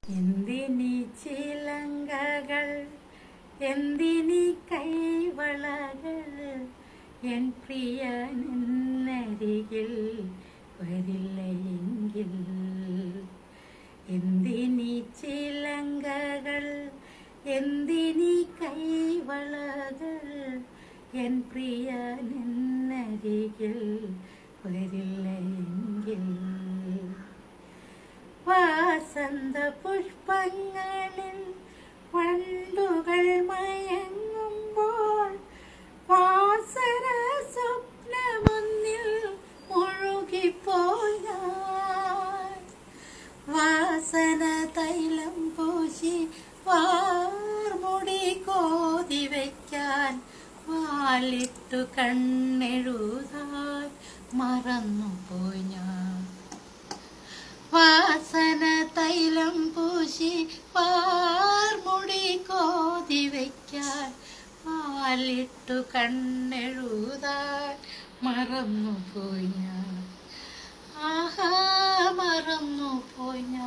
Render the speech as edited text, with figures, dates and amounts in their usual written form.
എന്തിനീ ചിലങ്കകൾ, എന്തിനീ കൈവളകൾ, എൻ പ്രിയനരികിൽ വരില്ലയെങ്കിൽ. എന്തിനീ ചിലങ്കകൾ, എന്തിനീ കൈവളകൾ, എൻ പ്രിയനരികിൽ വരില്ലയെങ്കിൽ. വാസന്ത പുഷ്പങ്ങളിൽ വണ്ടുകൾ മയങ്ങുമ്പോൾ വാസന സ്വപ്നമൊന്നിൽ മുഴുകിപ്പോയി ഞാൻ. വാസന തൈലം പൂശി വാർമുടി കോതി വയ്ക്കാൻ വാലിട്ടു കണ്ണെഴുതാൻ മറന്നുപോയി ഞാൻ. വാസന തൈലം പൂശി വാർമുടി കോതി വയ്ക്കാൻ വാലിട്ടു കണ്ണെഴുതാൻ മറന്നുപോയി ഞാൻ. ആഹാ, മറന്നുപോയി ഞാൻ.